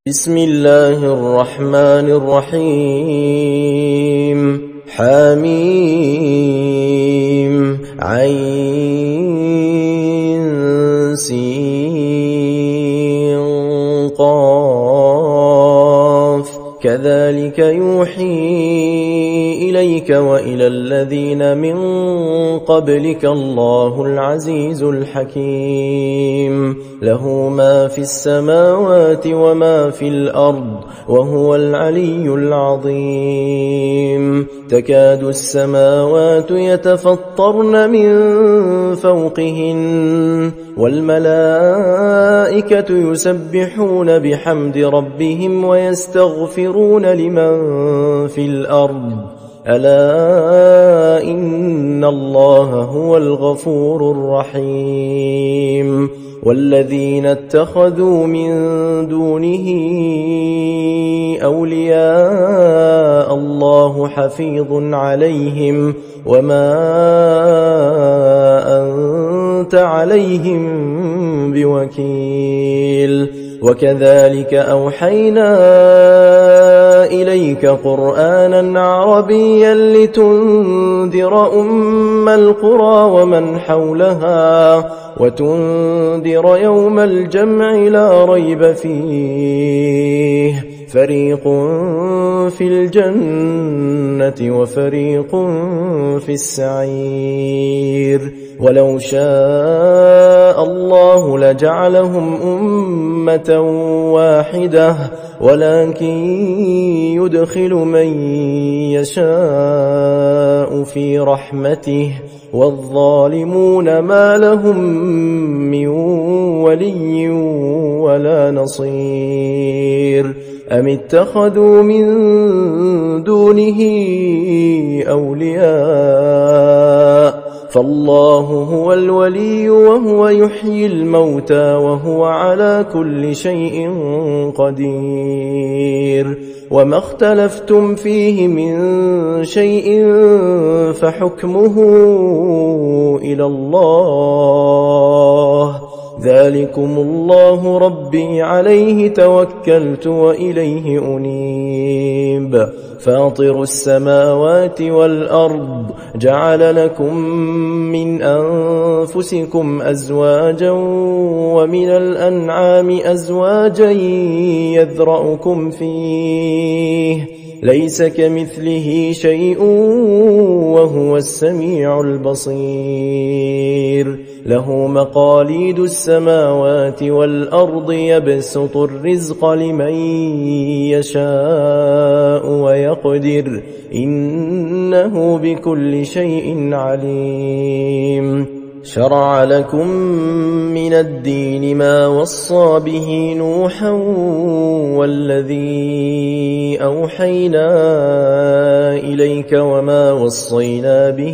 بسم الله الرحمن الرحيم حميم عين سين قاف كذلك يوحي إليك وإلى الذين من قبلك الله العزيز الحكيم له ما في السماوات وما في الأرض وهو العلي العظيم تكاد السماوات يتفطرن من فوقهن والملائكة يسبحون بحمد ربهم ويستغفرون لمن في الأرض ألا إن الله هو الغفور الرحيم والذين اتخذوا من دونه أولياء الله حفيظ عليهم وما أنت عليهم بوكيل وكذلك أوحينا إليك قرآنا عربيا لتنذر أم القرى ومن حولها وتنذر يوم الجمع لا ريب فيه فريق في الجنة وفريق في السعير ولو شاء الله لجعلهم أمة واحدة ولكن يدخل من يشاء في رحمته والظالمون ما لهم من ولي ولا نصير أم اتخذوا من دونه أولياء فالله هو الولي وهو يحيي الموتى وهو على كل شيء قدير وما اختلفتم فيه من شيء فحكمه إلى الله ذلكم الله ربي عليه توكلت وإليه أنيب فاطر السماوات والأرض جعل لكم من أنفسكم أزواجا ومن الأنعام أزواجا يذرأكم فيه ليس كمثله شيء وهو السميع البصير له مقاليد السماوات والأرض يبسط الرزق لمن يشاء ويقدر إنه بكل شيء عليم شرع لكم من الدين ما وصى به نوحا والذي أوحينا إليك وما وصينا به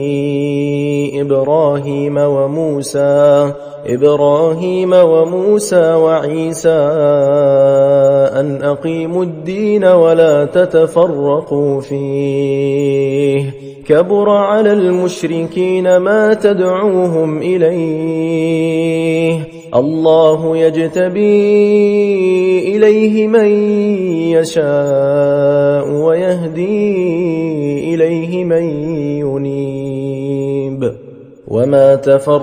إبراهيم وموسى وعيسى أن أقيموا الدين ولا تتفرقوا فيه كبر على المشركين ما تدعوهم إليه الله يجتبي إليه من يشاء ويهدي إليه من ينيب وما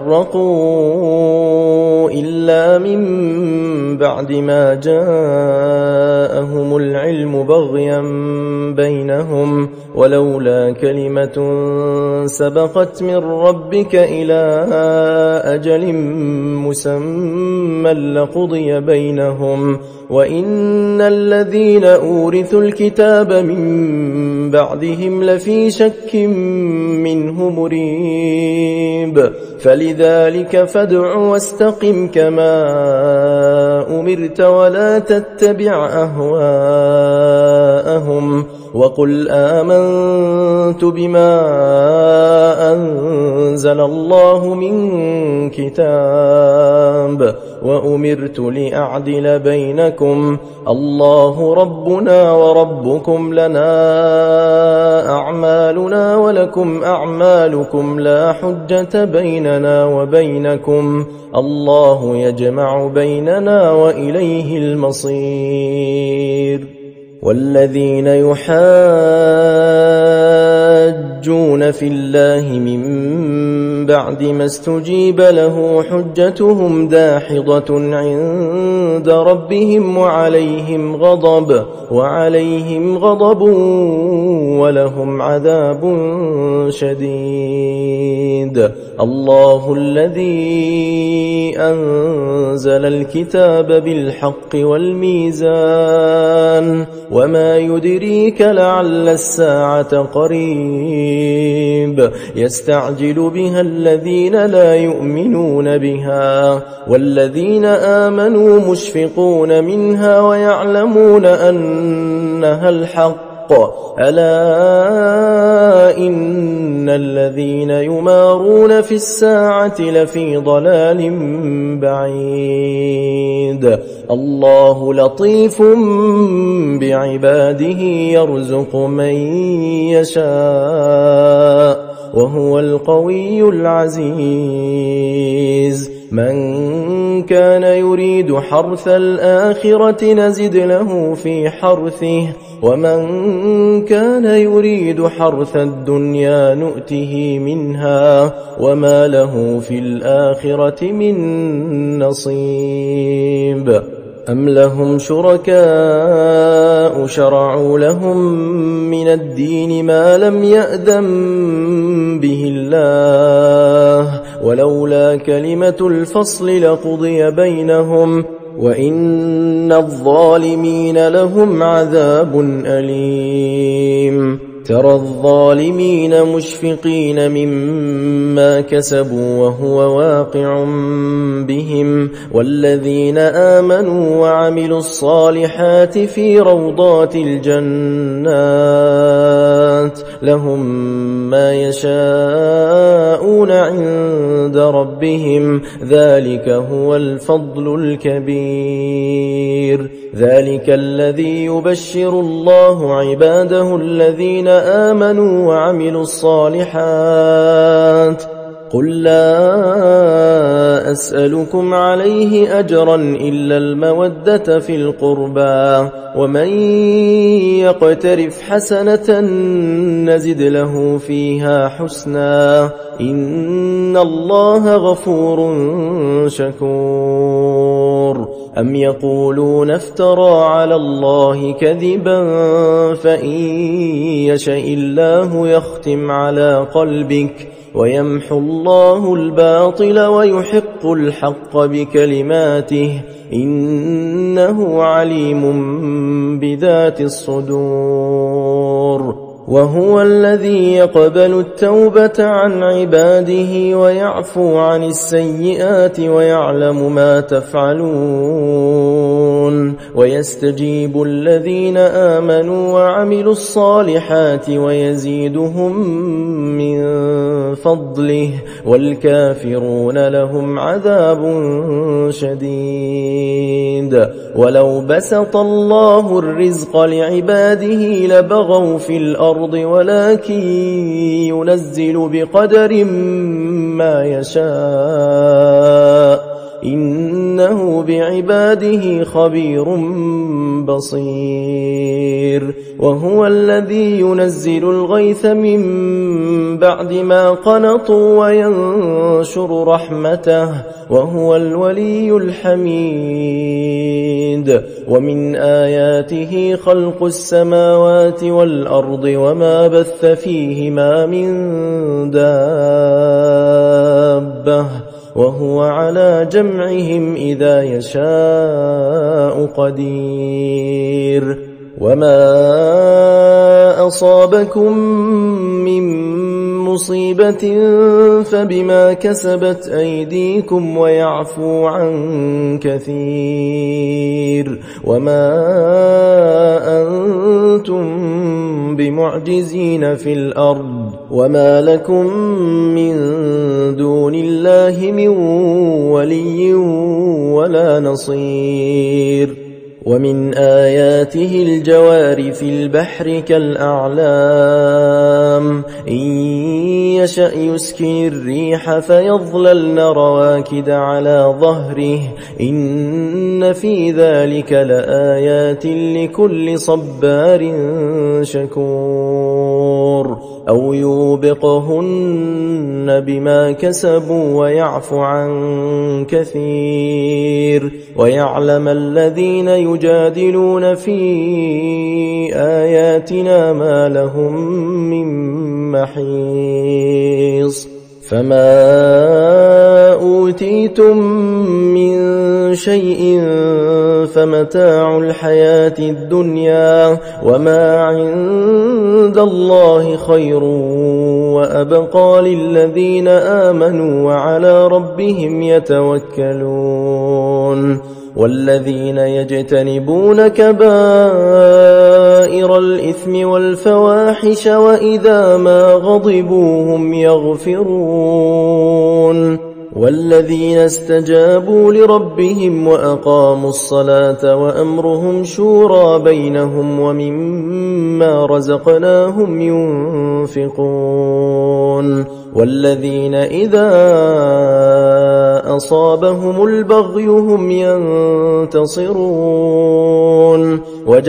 تفرقوا إلا من بعد ما جاءهم العلم بغيا بينهم ولولا كلمة سبقت من ربك إلى أجل مسمى لقضي بينهم وإن الذين أورثوا الكتاب من بعدهم لفي شك منه مريب فلذلك فادع واستقم كما أمرت ولا تتبع أهواءهم وقل آمنت بما أنزل الله من كتاب وأمرت لأعدل بينكم الله ربنا وربكم لنا أعمالنا ولكم أعمالكم لا حجة بيننا بيننا وبينكم الله يجمع بيننا وإليه المصير والذين يحاجون في الله من بعد ما استجيب له حجتهم داحضة عند ربهم وعليهم غضب ولهم عذاب شديد الله الذي أنزل الكتاب بالحق والميزان وما يدريك لعل الساعة قريب يستعجل بها الذين لا يؤمنون بها والذين آمنوا مشفقون منها ويعلمون أنها الحق ألا إن الذين يمارون في الساعة لفي ضلال بعيد الله لطيف بعباده يرزق من يشاء وهو القوي العزيز من كان يريد حرث الآخرة نزد له في حرثه ومن كان يريد حرث الدنيا نؤته منها وما له في الآخرة من نصيب أم لهم شركاء شرعوا لهم من الدين ما لم يأذن به الله ولولا كلمة الفصل لقضي بينهم وإن الظالمين لهم عذاب أليم ترى الظالمين مشفقين مما كسبوا وهو واقع بهم والذين آمنوا وعملوا الصالحات في روضات الجنات لهم ما يشاءون عند ربهم ذلك هو الفضل الكبير ذلك الذي يبشر الله عباده الذين آمنوا وعملوا الصالحات قل لا أسألكم عليه أجرا إلا المودة في القربى ومن يقترف حسنة نزد له فيها حسنا إن الله غفور شكور أم يقولون افترى على الله كذبا فإن يشأ الله يختم على قلبك ويمحو الله الباطل ويحق الحق بكلماته إنه عليم بذات الصدور وهو الذي يقبل التوبة عن عباده ويعفو عن السيئات ويعلم ما تفعلون ويستجيب الذين آمنوا وعملوا الصالحات ويزيدهم من فضله والكافرون لهم عذاب شديد ولو بسط الله الرزق لعباده لبغوا في الأرض ولكن ينزل بقدر ما يشاء إنه بعباده خبير بصير وهو الذي ينزل الغيث من بعد ما قنطوا وينشر رحمته وهو الولي الحميد ومن آياته خلق السماوات والأرض وما بث فيهما من دابة وهو على جمعهم إذا يشاء قدير وما أصابكم من مصيبة فبما كسبت أيديكم ويعفو عن كثير وما أنتم بمعجزين في الأرض وما لكم من دون الله من ولي ولا نصير ومن آياته الجوار في البحر كالأعلام إن يشأ يسكن الريح فيظللن رواكد على ظهره إن في ذلك لآيات لكل صبار شكور أو يوبقهن بما كسبوا ويعفو عن كثير ويعلم الذين يجادلون في آياتنا ما لهم من محيص فما أوتيتم من شيء فمتاع الحياة الدنيا وما عند الله خير وأبقى للذين آمنوا وعلى ربهم يتوكلون والذين يجتنبون كبائر الإثم والفواحش وإذا ما غضبوا هم يغفرون والذين استجابوا لربهم وأقاموا الصلاة وأمرهم شورى بينهم ومما رزقناهم ينفقون والذين إذا أصابهم البغي هم ينتصرون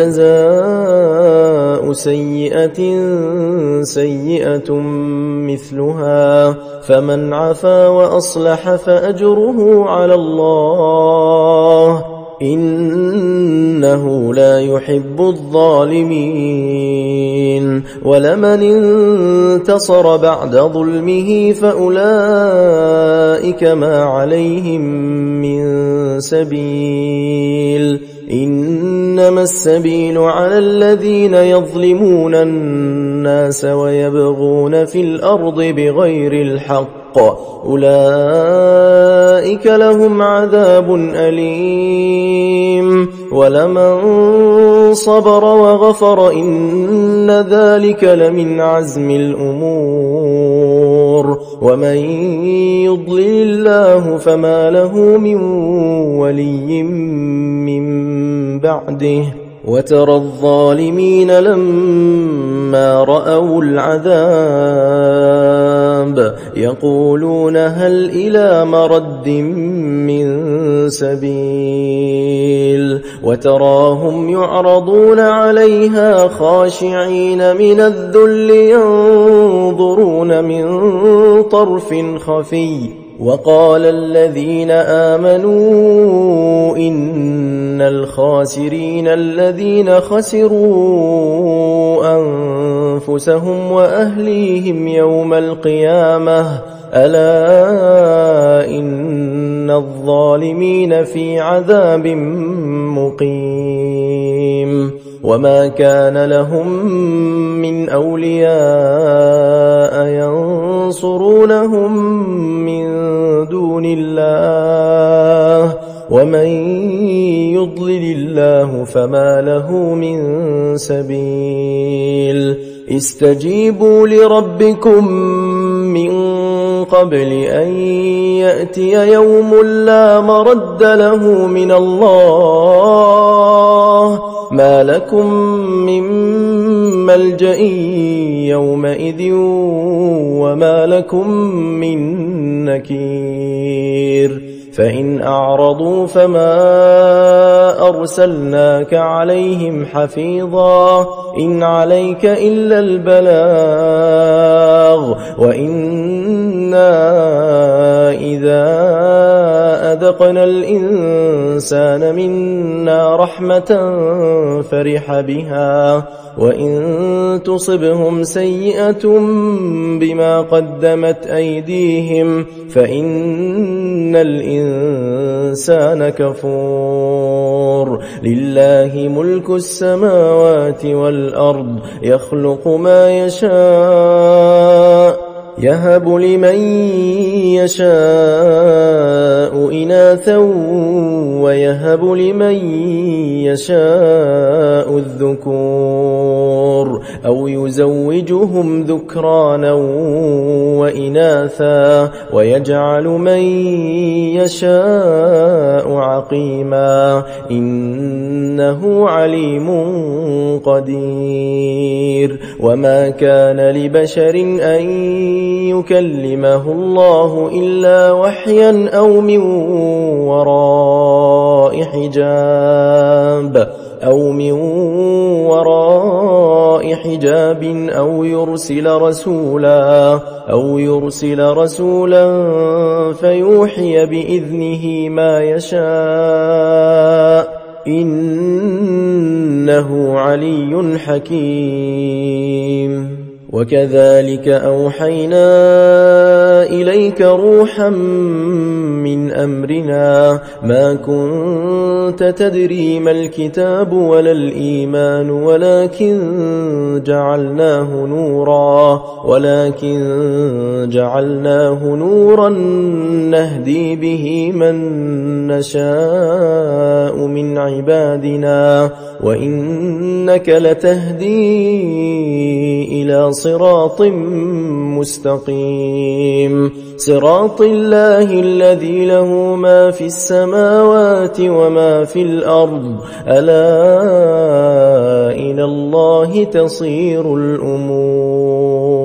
وجزاء سيئة سيئة مثلها فمن عفا وأصلح فأجره على الله إنه لا يحب الظالمين ولمن انتصر بعد ظلمه فأولئك ما عليهم من سبيل إنما السبيل على الذين يظلمون الناس ويبغون في الأرض بغير الحق أولئك لهم عذاب أليم ولمن صبر وغفر إن ذلك لمن عزم الأمور ومن يضلل الله فما له من ولي من بعده وترى الظالمين لما رأوا العذاب يقولون هل إلى مرد من سبيل وتراهم يعرضون عليها خاشعين من الذل ينظرون من طرف خفي وقال الذين آمنوا إن الخاسرين الذين خسروا أنفسهم وأهليهم يوم القيامة ألا إن الظالمين في عذاب مقيم وما كان لهم من أولياء ينصرونهم من دون الله ومن يضلل الله فما له من سبيل استجيبوا لربكم من قبل أن يأتي يوم لا مرد له من الله ما لكم من ملجأ يومئذ وما لكم من نكير فإن أعرضوا فما أرسلناك عليهم حفيظا إن عليك إلا البلاغ وإنا إذا أذقنا الإنسان منا رحمة فرح بها وإن تصبهم سيئة بما قدمت أيديهم فإن الإنسان كفور لله ملك السماوات والأرض يخلق ما يشاء يهب لمن يشاء إناثا ويهب لمن يشاء الذكور أو يزوجهم ذكرانا وإناثا ويجعل من يشاء عقيما إنه عليم قدير. وما كان لبشر أن يكلمه الله إلا وحيا أو من وراء حجاب أو يرسل رسولا فيوحي بإذنه ما يشاء إنه علي حكيم. وكذلك أوحينا إليك روحا من أمرنا ما كنت تدري ما الكتاب ولا الإيمان ولكن جعلناه نورا نهدي به من نشاء من عبادنا وإنك لتهدي إلى صراط مستقيم صراط الله الذي له ما في السماوات وما في الأرض ألا إلى الله تصير الأمور.